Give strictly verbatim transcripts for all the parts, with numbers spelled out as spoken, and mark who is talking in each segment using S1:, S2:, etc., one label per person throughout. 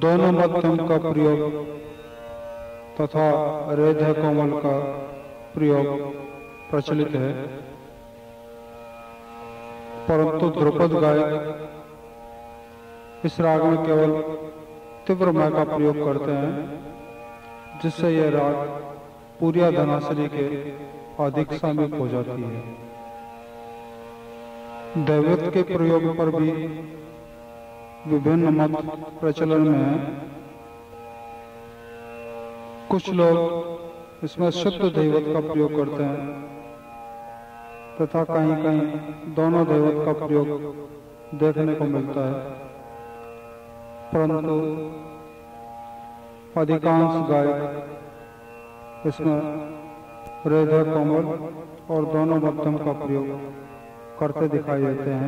S1: दोनों मध्यम का प्रयोग तथा रेध कोमल का प्रयोग प्रचलित है, परंतु ध्रुपद गायक इस राग में केवल तीव्र मय का प्रयोग करते हैं, जिससे यह राग पूरिया धनासरी के अधिक समीप हो जाती है। दैवत के प्रयोग पर भी विभिन्न मत प्रचलन में है। कुछ लोग इसमें शुद्ध दैवत का प्रयोग करते हैं तथा कहीं कहीं दोनों दैवत का प्रयोग देखने को मिलता है, परंतु अधिकांश गायक इसमें रेध कोमल और दोनों मध्यम का प्रयोग करते दिखाई देते हैं।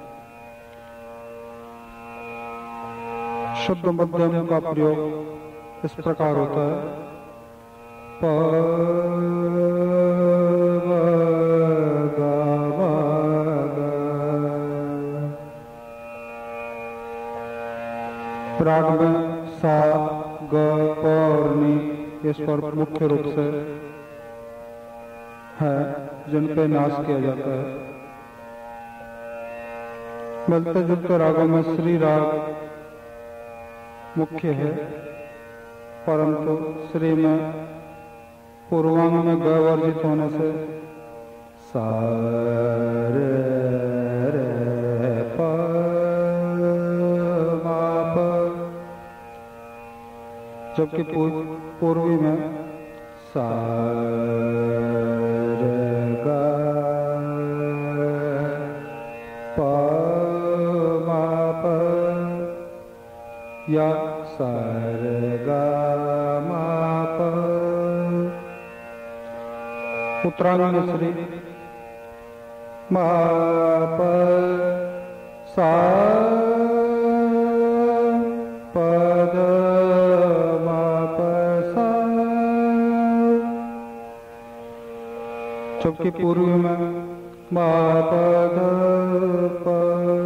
S1: शुद्ध मध्यम का प्रयोग इस प्रकार होता है। प राग में सा ग प और नी ये स्वर मुख्य रूप से है, जिन पे नाश किया जाता है। मिलते जुलते रागों में श्री राग मुख्य है, परंतु श्री में पूर्वांग में ग वर्जित होने से सा रे रे प मा प, जबकि पूर्वी में सा रे ग प मा प या सा रे ग मा प। उत्तरांग में श्री मा प सा प द मा प सा, जबकि पूर्वी में मा प द प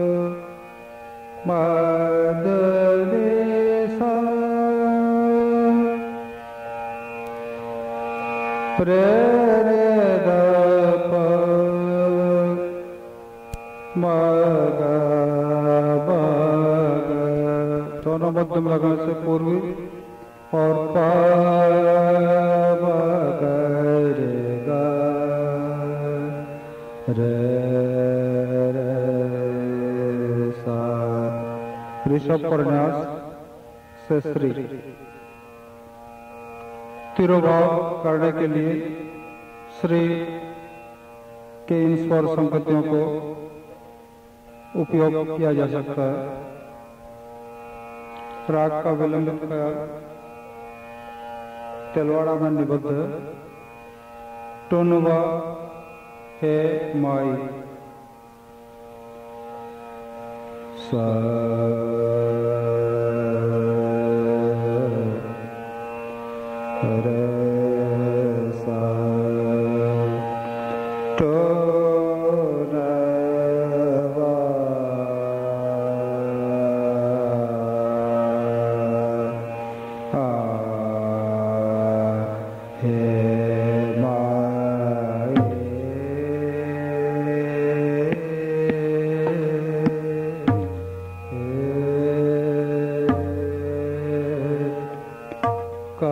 S1: मा द रे सा रे रे द प मा ग ब ग, दोनों मध्यम लगन से पूर्वी और प ब ग रे ग रे रे सा। ऋषभ प्रन्यास से श्री तिरुभाव करने के लिए श्री के इन स्वर संगतियों को उपयोग किया जा सकता है। राग का विलंबित ख्याल तेलवाड़ा में निबद्ध है। टोनवा है माई सा रे सा टो नवा आ हे माए का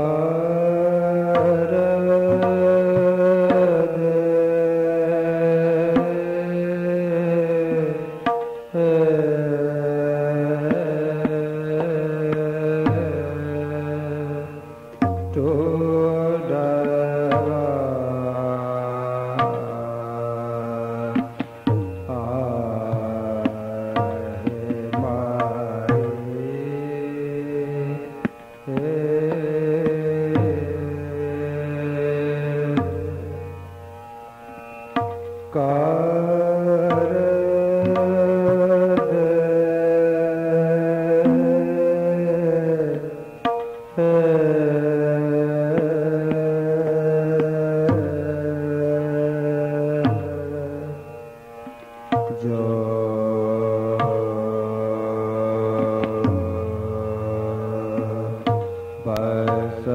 S1: बस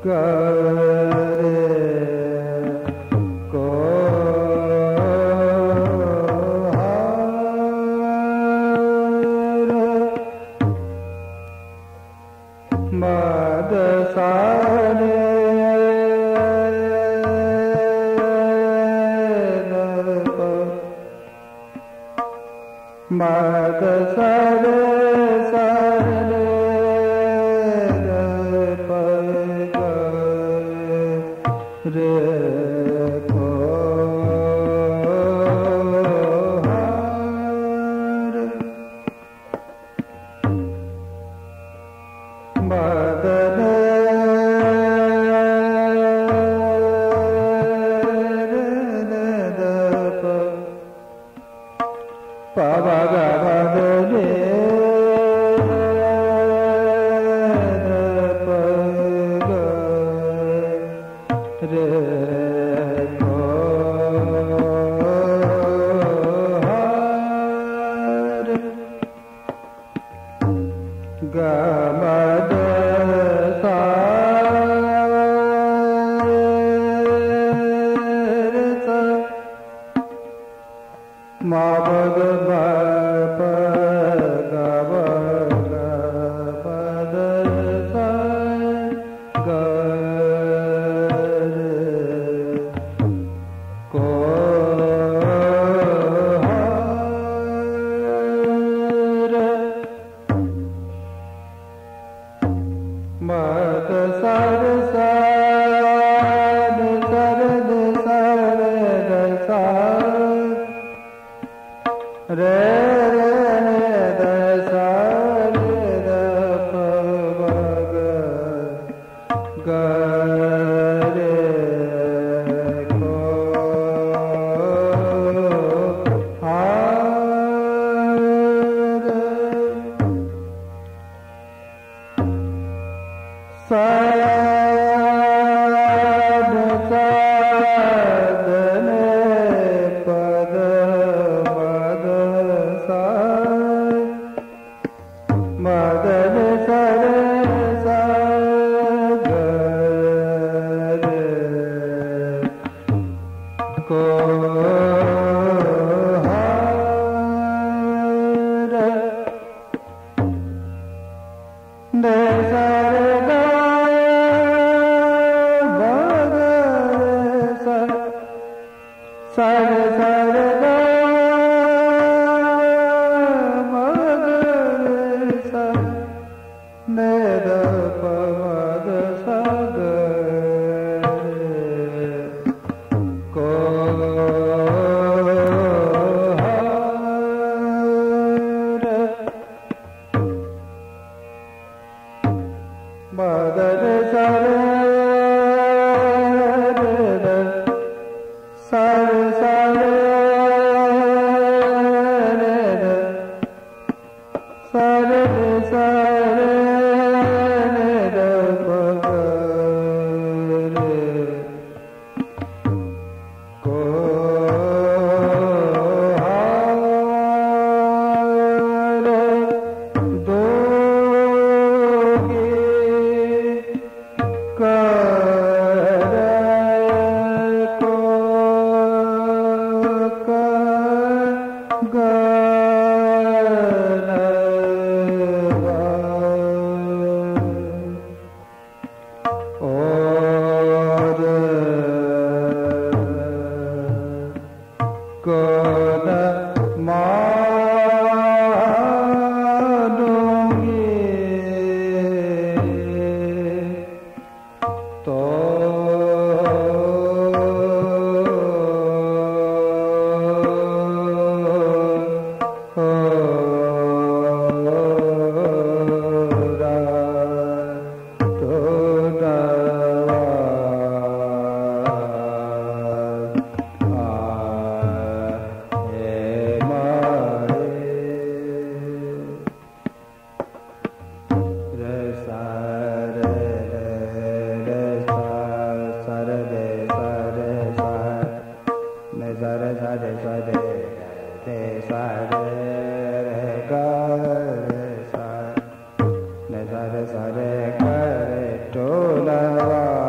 S2: Sare Kare Tola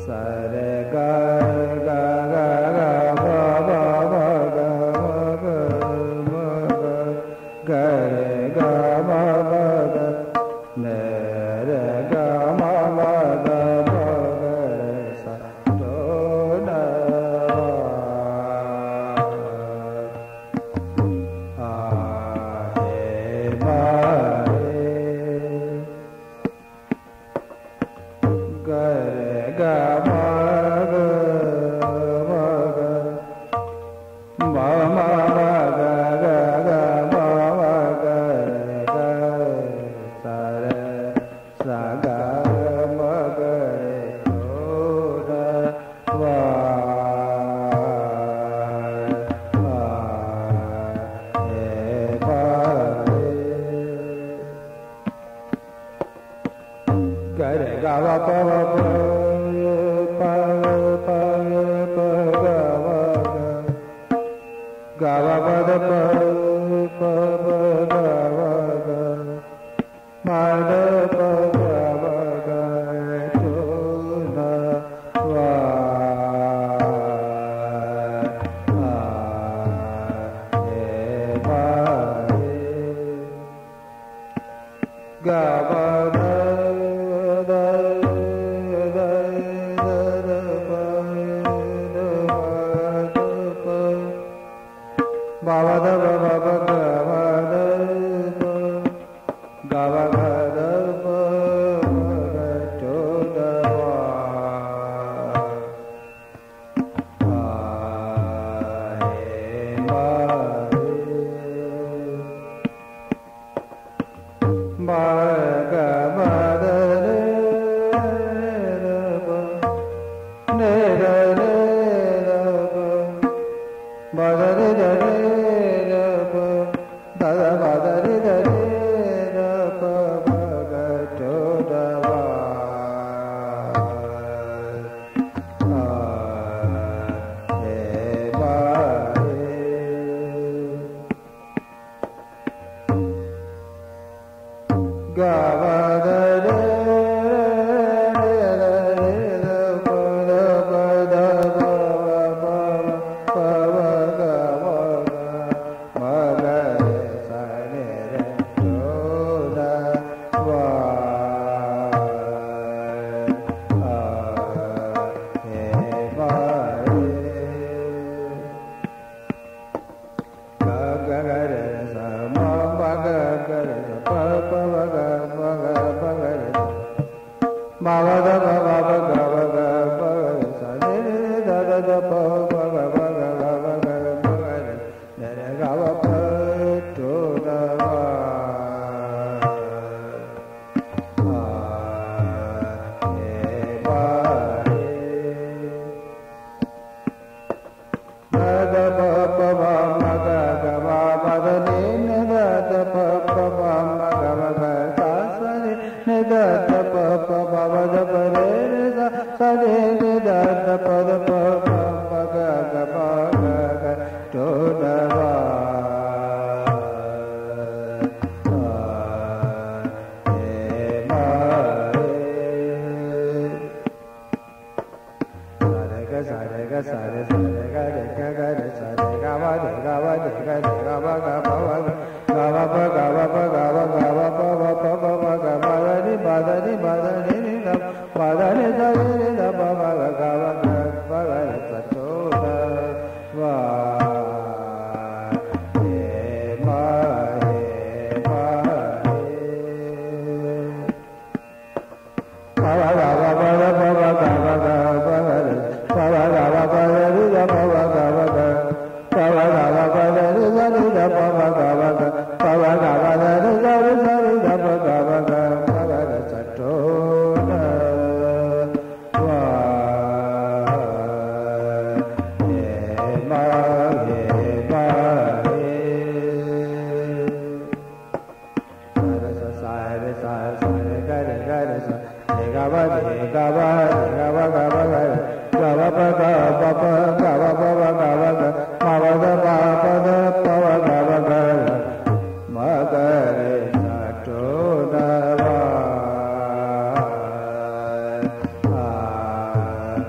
S2: Ah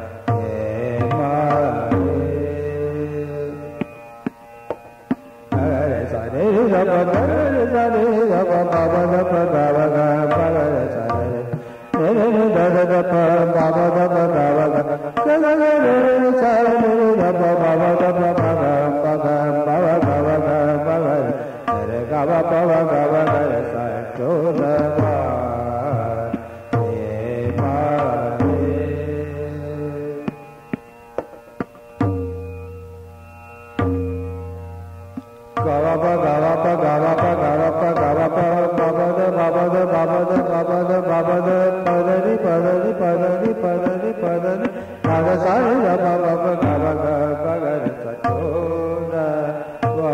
S1: गावा पा गावा पा गावा पा गावा पा गावा पा बाबा द बाबा द बाबा द बाबा द बाबा द पदरी पदरी पदरी पदरी पदरी गावा सारे बाबा बाबा गावा गावा गर सचोदा वा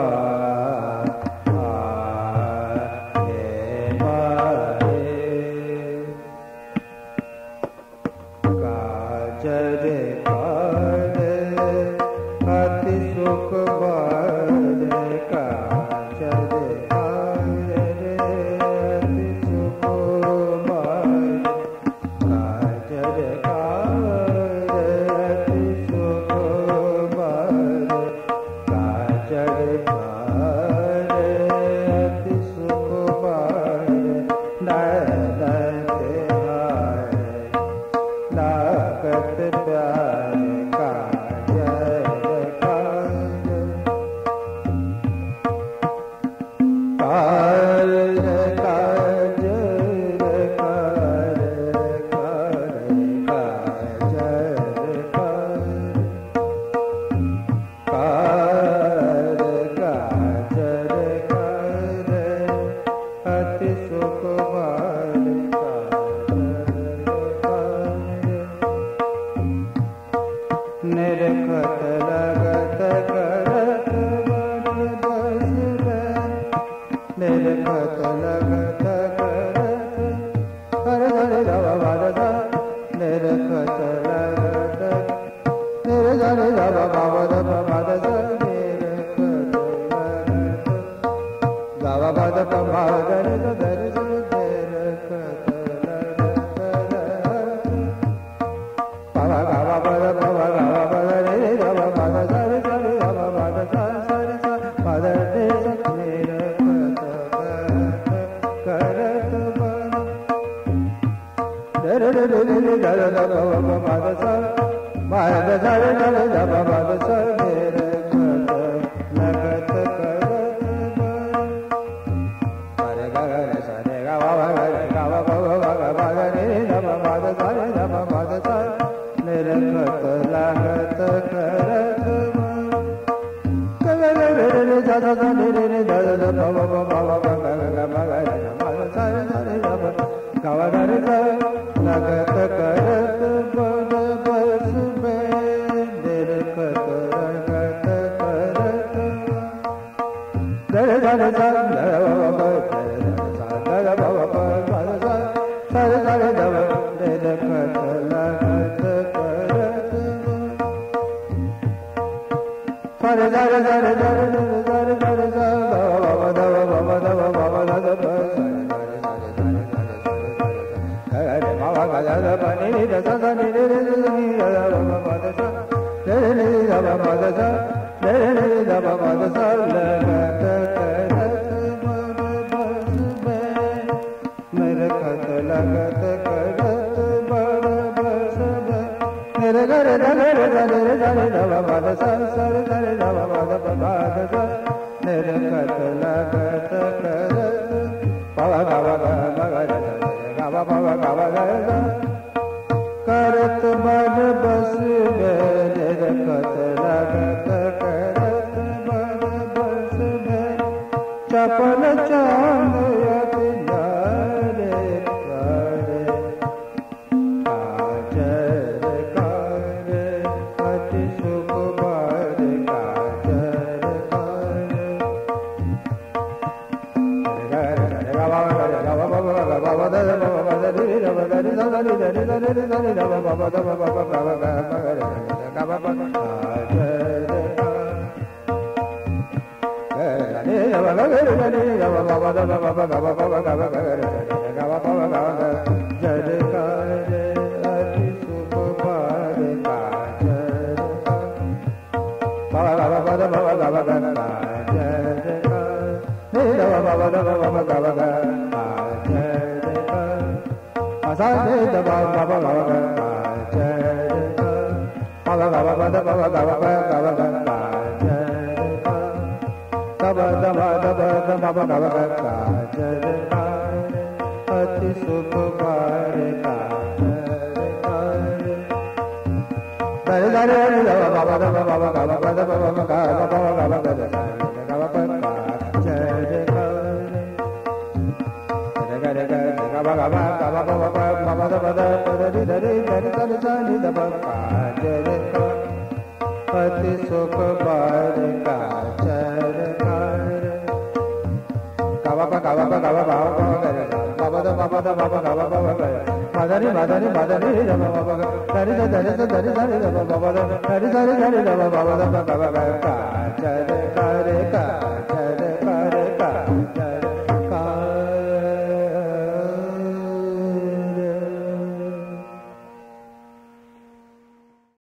S1: करत मन बस में निरखत लगत करत मन बस में चपल चांद अति नारे करे काजर करे अति सुख बार काजर अति सुख बार काजर
S2: काजर का अति सुख बार काचर कर गावा पा गावा पा गावा बावा बावा करे बाबा दा बाबा दा बाबा गावा बाबा करे मदरी मदरी मदरी रे बाबा दरी दा दरी दा दरी दरी दा बाबा दा दरी दरी दरी दा बाबा दा बाबा करे काचर कर काचर